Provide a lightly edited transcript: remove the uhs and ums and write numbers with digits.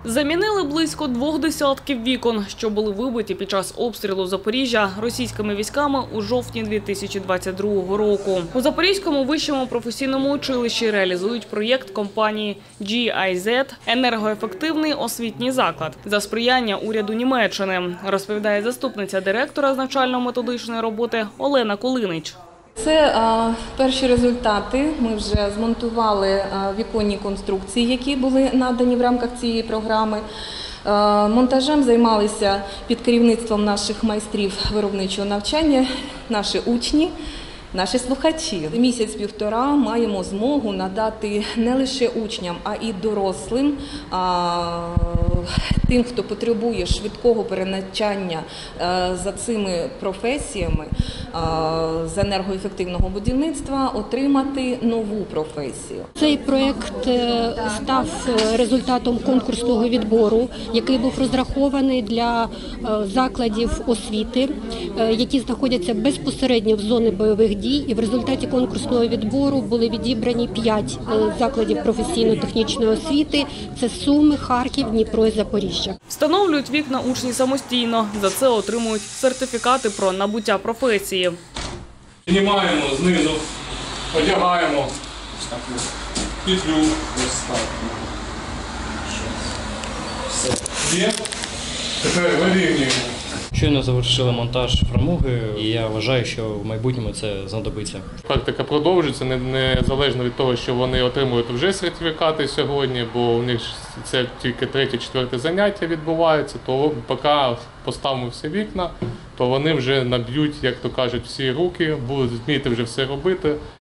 Замінили близько 2 десятків вікон, що були вибиті під час обстрілу Запоріжжя російськими військами у жовтні 2022 року. У Запорізькому вищому професійному училищі реалізують проєкт компанії GIZ «Енергоефективний освітній заклад» за сприяння уряду Німеччини, розповідає заступниця директора з навчально-методичної роботи Олена Кулинич. Це перші результати. Ми вже змонтували віконні конструкції, які були надані в рамках цієї програми. Монтажем займалися під керівництвом наших майстрів виробничого навчання, наші учні, наші слухачі. Місяць-півтора маємо змогу надати не лише учням, а й дорослим, тим, хто потребує швидкого перенавчання за цими професіями з енергоефективного будівництва, отримати нову професію. Цей проєкт став результатом конкурсного відбору, який був розрахований для закладів освіти, які знаходяться безпосередньо в зоні бойових дій. І в результаті конкурсного відбору були відібрані 5 закладів професійно-технічної освіти – це Суми, Харків, Дніпро і Запоріжжя. Встановлюють вікна учні самостійно. За це отримують сертифікати про набуття професії. Знімаємо знизу, одягаємо петлю. Є. Тепер вирівнюємо. Щойно завершили монтаж фрамуги, і я вважаю, що в майбутньому це знадобиться. Практика продовжується, незалежно від того, що вони отримують вже сертифікати сьогодні, бо у них це тільки 3-4 заняття відбувається, то поки поставимо всі вікна, то вони вже наб'ють, як то кажуть, всі руки, будуть вміти вже все робити.